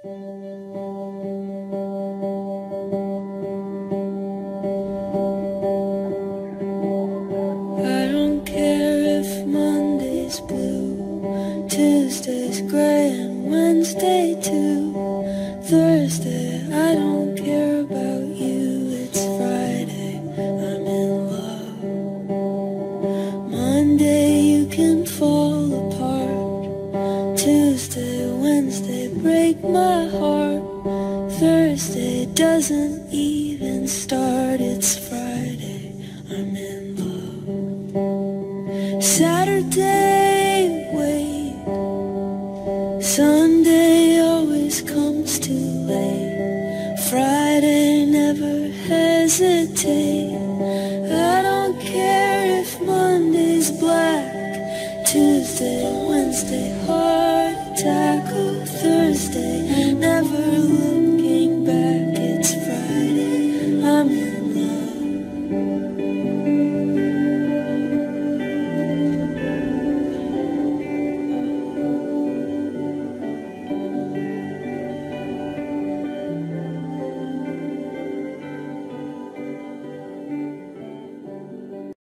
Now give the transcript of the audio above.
I don't care if Monday's blue, Tuesday's gray and Wednesday too. Thursday, I don't care about you, it's Friday, I'm in love. Monday you can fall apart, Tuesday, Wednesday break my heart. Thursday doesn't even start, it's Friday, I'm in love. Saturday, wait, Sunday always comes too late. Friday, never hesitate. I don't care if Monday's black, Tuesday, Wednesday, heart attack. Oh, Thursday,